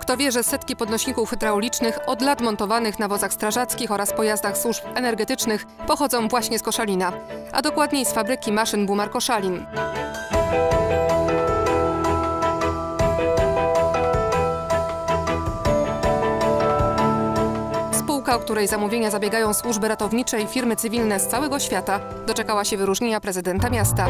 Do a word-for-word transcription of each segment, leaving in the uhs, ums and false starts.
kto wie, że setki podnośników hydraulicznych od lat montowanych na wozach strażackich oraz pojazdach służb energetycznych pochodzą właśnie z Koszalina, a dokładniej z fabryki maszyn Bumar Koszalin. Spółka, o której zamówienia zabiegają służby ratownicze i firmy cywilne z całego świata, doczekała się wyróżnienia prezydenta miasta.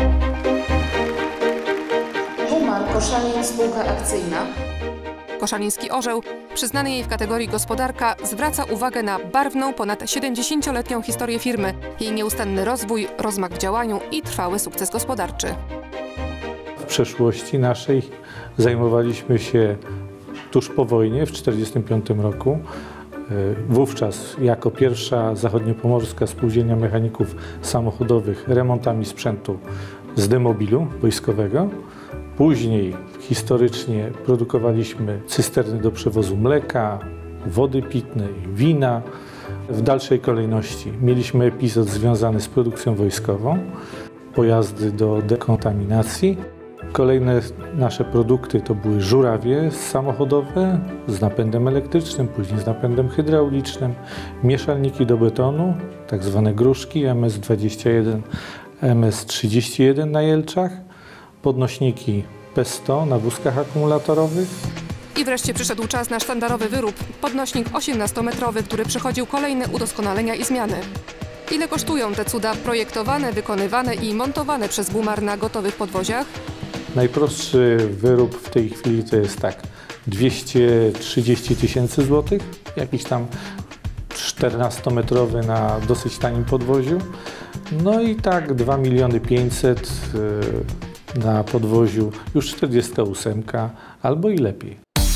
Bumar Koszalin, spółka akcyjna. Koszaliński Orzeł, przyznany jej w kategorii gospodarka, zwraca uwagę na barwną, ponad siedemdziesięcioletnią historię firmy, jej nieustanny rozwój, rozmach w działaniu i trwały sukces gospodarczy. W przeszłości naszej zajmowaliśmy się tuż po wojnie, w tysiąc dziewięćset czterdziestym piątym roku. Wówczas jako pierwsza zachodniopomorska spółdzielnia mechaników samochodowych remontami sprzętu z demobilu wojskowego. Później historycznie produkowaliśmy cysterny do przewozu mleka, wody pitnej, wina. W dalszej kolejności mieliśmy epizod związany z produkcją wojskową, pojazdy do dekontaminacji. Kolejne nasze produkty to były żurawie samochodowe z napędem elektrycznym, później z napędem hydraulicznym, mieszalniki do betonu, tak zwane gruszki M S dwadzieścia jeden, M S trzydzieści jeden na jelczach, podnośniki P sto na wózkach akumulatorowych. I wreszcie przyszedł czas na sztandarowy wyrób, podnośnik osiemnastometrowy, który przechodził kolejne udoskonalenia i zmiany. Ile kosztują te cuda projektowane, wykonywane i montowane przez Bumar na gotowych podwoziach? Najprostszy wyrób w tej chwili to jest tak, dwieście trzydzieści tysięcy złotych, jakiś tam czternastometrowy na dosyć tanim podwoziu. No i tak dwa miliony pięćset na podwoziu już czterdziestka ósemka albo i lepiej.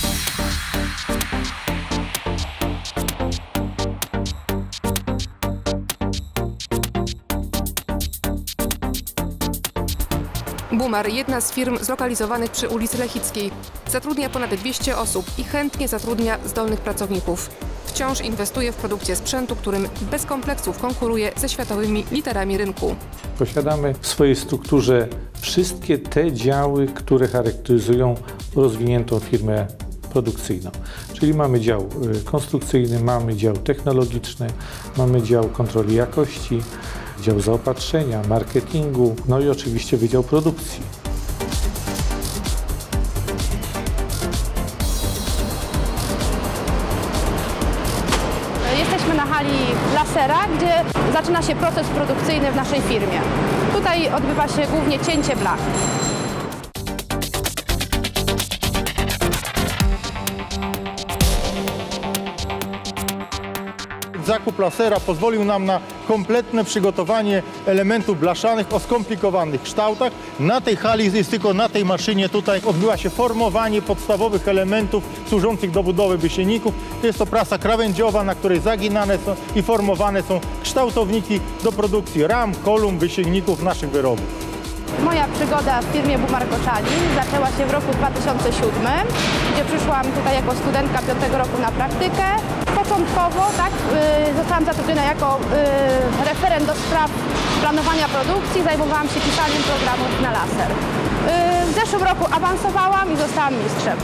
Bumar, jedna z firm zlokalizowanych przy ulicy Lechickiej, zatrudnia ponad dwieście osób i chętnie zatrudnia zdolnych pracowników. Wciąż inwestuje w produkcję sprzętu, którym bez kompleksów konkuruje ze światowymi liderami rynku. Posiadamy w swojej strukturze wszystkie te działy, które charakteryzują rozwiniętą firmę produkcyjną. Czyli mamy dział konstrukcyjny, mamy dział technologiczny, mamy dział kontroli jakości, dział zaopatrzenia, marketingu, no i oczywiście wydział produkcji. Jesteśmy na hali lasera, gdzie zaczyna się proces produkcyjny w naszej firmie. Tutaj odbywa się głównie cięcie blach. Zakup lasera pozwolił nam na kompletne przygotowanie elementów blaszanych o skomplikowanych kształtach. Na tej hali jest tylko na tej maszynie tutaj odbywa się formowanie podstawowych elementów służących do budowy wysieników. Jest to prasa krawędziowa, na której zaginane są i formowane są kształtowniki do produkcji ram, kolumn, wysięgników naszych wyrobów. Moja przygoda w firmie Bumar Koszalin zaczęła się w roku dwa tysiące siódmym, gdzie przyszłam tutaj jako studentka piątego roku na praktykę. Początkowo tak, y, zostałam zatrudniona jako y, referent do spraw planowania produkcji. Zajmowałam się pisaniem programów na laser. Y, w zeszłym roku awansowałam i zostałam mistrzem.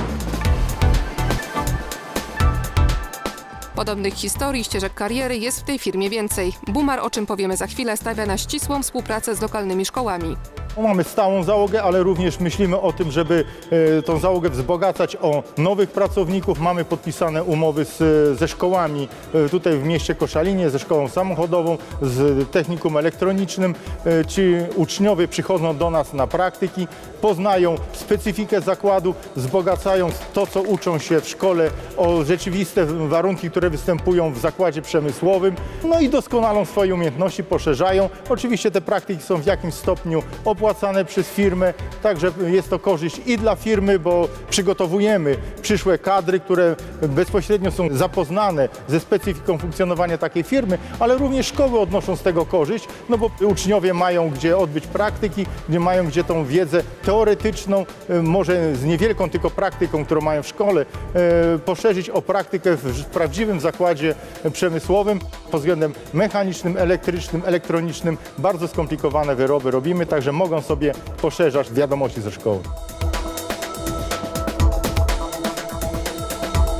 Podobnych historii, ścieżek kariery jest w tej firmie więcej. Bumar, o czym powiemy za chwilę, stawia na ścisłą współpracę z lokalnymi szkołami. Mamy stałą załogę, ale również myślimy o tym, żeby e, tą załogę wzbogacać o nowych pracowników. Mamy podpisane umowy z, ze szkołami e, tutaj w mieście Koszalinie, ze szkołą samochodową, z technikum elektronicznym. E, ci uczniowie przychodzą do nas na praktyki, poznają specyfikę zakładu, wzbogacają to, co uczą się w szkole, o rzeczywiste warunki, które występują w zakładzie przemysłowym. No i doskonalą swoje umiejętności, poszerzają. Oczywiście te praktyki są w jakimś stopniu opłacane przez firmę, także jest to korzyść i dla firmy, bo przygotowujemy przyszłe kadry, które bezpośrednio są zapoznane ze specyfiką funkcjonowania takiej firmy, ale również szkoły odnoszą z tego korzyść, no bo uczniowie mają gdzie odbyć praktyki, gdzie mają gdzie tą wiedzę teoretyczną, może z niewielką tylko praktyką, którą mają w szkole, poszerzyć o praktykę w prawdziwym zakładzie przemysłowym. Pod względem mechanicznym, elektrycznym, elektronicznym bardzo skomplikowane wyroby robimy, także mogą sobie poszerzać wiadomości ze szkoły.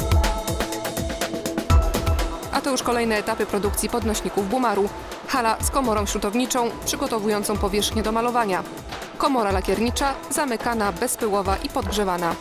kolejne etapy produkcji podnośników Bumaru. Hala z komorą śrutowniczą przygotowującą powierzchnię do malowania. Komora lakiernicza zamykana, bezpyłowa i podgrzewana.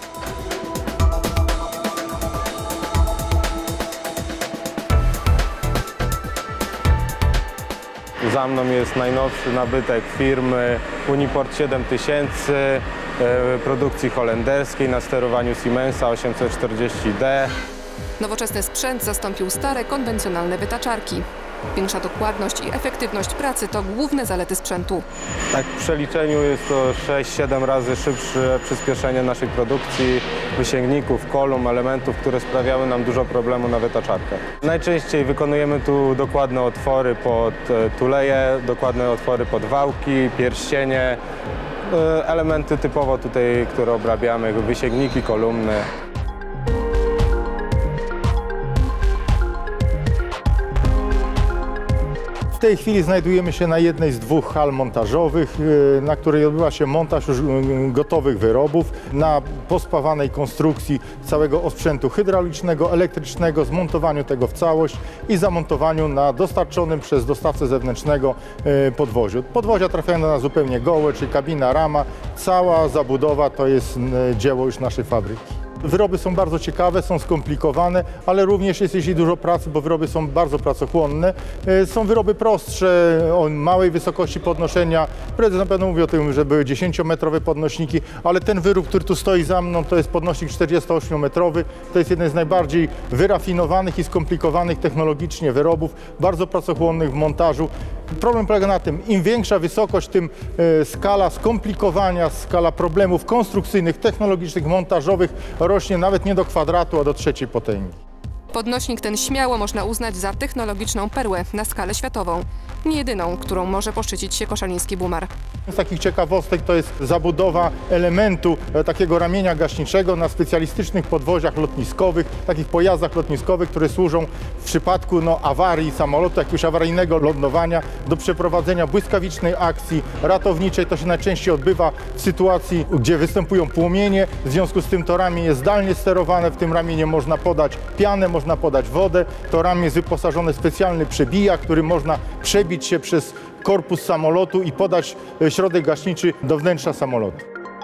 Za mną jest najnowszy nabytek firmy Uniport siedem tysięcy produkcji holenderskiej na sterowaniu Siemensa osiemset czterdzieści D. Nowoczesny sprzęt zastąpił stare, konwencjonalne wytaczarki. Większa dokładność i efektywność pracy to główne zalety sprzętu. Tak w przeliczeniu jest to sześć siedem razy szybsze przyspieszenie naszej produkcji wysięgników, kolumn, elementów, które sprawiały nam dużo problemu na wytaczarkach. Najczęściej wykonujemy tu dokładne otwory pod tuleje, dokładne otwory pod wałki, pierścienie, elementy typowo tutaj, które obrabiamy, wysięgniki, kolumny. W tej chwili znajdujemy się na jednej z dwóch hal montażowych, na której odbywa się montaż już gotowych wyrobów na pospawanej konstrukcji całego osprzętu hydraulicznego, elektrycznego, zmontowaniu tego w całość i zamontowaniu na dostarczonym przez dostawcę zewnętrznego podwoziu. Podwozia trafiają do nas zupełnie gołe, czyli kabina, rama, cała zabudowa to jest dzieło już naszej fabryki. Wyroby są bardzo ciekawe, są skomplikowane, ale również jest jeśli dużo pracy, bo wyroby są bardzo pracochłonne. Są wyroby prostsze, o małej wysokości podnoszenia. Prezes na pewno mówi o tym, że były dziesięciometrowe podnośniki, ale ten wyrób, który tu stoi za mną, to jest podnośnik czterdziestoośmiometrowy. To jest jeden z najbardziej wyrafinowanych i skomplikowanych technologicznie wyrobów, bardzo pracochłonnych w montażu. Problem polega na tym, im większa wysokość, tym e, skala skomplikowania, skala problemów konstrukcyjnych, technologicznych, montażowych rośnie nawet nie do kwadratu, a do trzeciej potęgi. Podnośnik ten śmiało można uznać za technologiczną perłę na skalę światową. Nie jedyną, którą może poszczycić się koszaliński Bumar. Z takich ciekawostek to jest zabudowa elementu e, takiego ramienia gaśniczego na specjalistycznych podwoziach lotniskowych, takich pojazdach lotniskowych, które służą w przypadku no, awarii samolotu, jakiegoś awaryjnego lądowania, do przeprowadzenia błyskawicznej akcji ratowniczej. To się najczęściej odbywa w sytuacji, gdzie występują płomienie. W związku z tym to ramię jest zdalnie sterowane. W tym ramieniu można podać pianę, można podać wodę. To ramię jest wyposażone w specjalny przebijak, który można przebić się przez korpus samolotu i podać środek gaśniczy do wnętrza samolotu.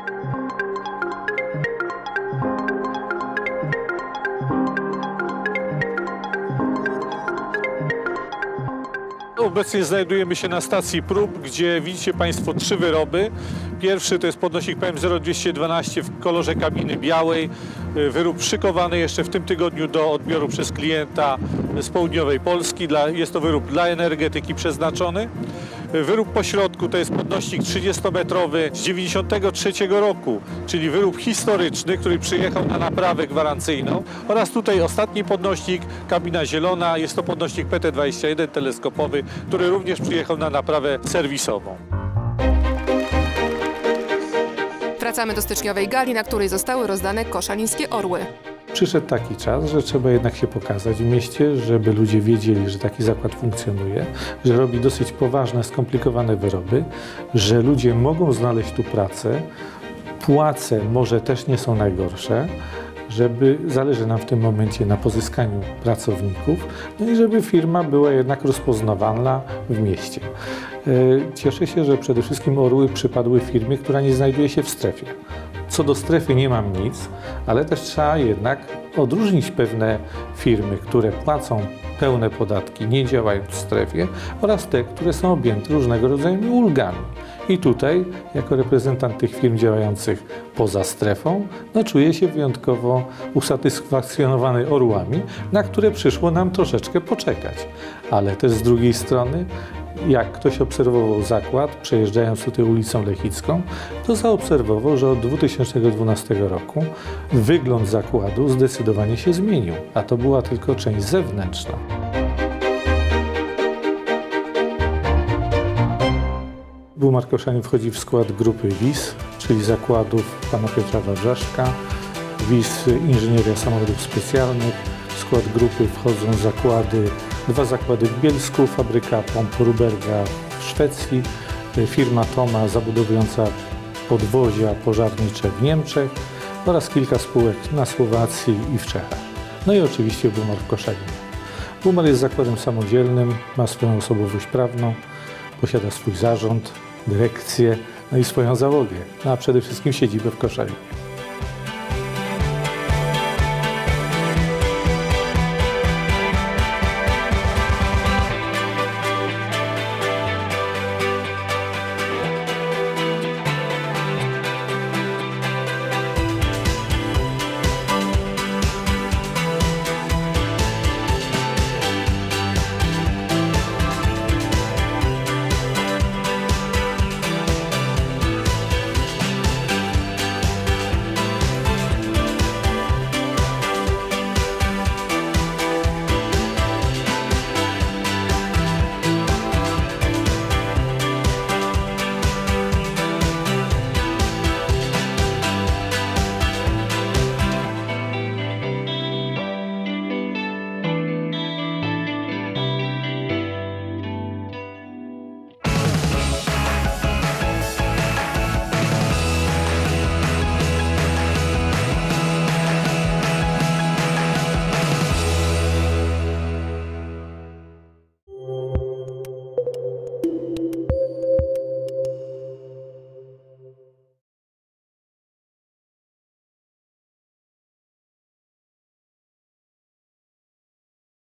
Obecnie znajdujemy się na stacji prób, gdzie widzicie Państwo trzy wyroby. Pierwszy to jest podnośnik P M zero dwieście dwanaście w kolorze kabiny białej. Wyrób szykowany jeszcze w tym tygodniu do odbioru przez klienta z południowej Polski. Jest to wyrób dla energetyki przeznaczony. Wyrób po środku to jest podnośnik trzydziestometrowy z dziewięćdziesiątego trzeciego roku, czyli wyrób historyczny, który przyjechał na naprawę gwarancyjną. Oraz tutaj ostatni podnośnik, kabina zielona, jest to podnośnik P T dwadzieścia jeden teleskopowy, który również przyjechał na naprawę serwisową. Wracamy do styczniowej gali, na której zostały rozdane koszalińskie orły. Przyszedł taki czas, że trzeba jednak się pokazać w mieście, żeby ludzie wiedzieli, że taki zakład funkcjonuje, że robi dosyć poważne, skomplikowane wyroby, że ludzie mogą znaleźć tu pracę, płace może też nie są najgorsze, żeby zależy nam w tym momencie na pozyskaniu pracowników, no i żeby firma była jednak rozpoznawalna w mieście. Cieszę się, że przede wszystkim orły przypadły firmie, która nie znajduje się w strefie. Co do strefy nie mam nic, ale też trzeba jednak odróżnić pewne firmy, które płacą pełne podatki, nie działają w strefie, oraz te, które są objęte różnego rodzaju ulgami. I tutaj, jako reprezentant tych firm działających poza strefą, no, czuję się wyjątkowo usatysfakcjonowany orłami, na które przyszło nam troszeczkę poczekać. Ale też z drugiej strony, jak ktoś obserwował zakład, przejeżdżając tutaj ulicą Lechicką, to zaobserwował, że od dwa tysiące dwunastego roku wygląd zakładu zdecydowanie się zmienił, a to była tylko część zewnętrzna. Bumar Koszalin wchodzi w skład grupy W I S, czyli zakładów pana Piotra Wawrzeszka, W I S Inżynieria Samochodów Specjalnych. W skład grupy wchodzą zakłady, dwa zakłady w Bielsku, fabryka pomp Ruberga w Szwecji, firma Toma zabudowująca podwozia pożarnicze w Niemczech oraz kilka spółek na Słowacji i w Czechach. No i oczywiście Bumar w Koszalinie. Bumar jest zakładem samodzielnym, ma swoją osobowość prawną, posiada swój zarząd, dyrekcję, no i swoją załogę, no a przede wszystkim siedzibę w Koszalinie.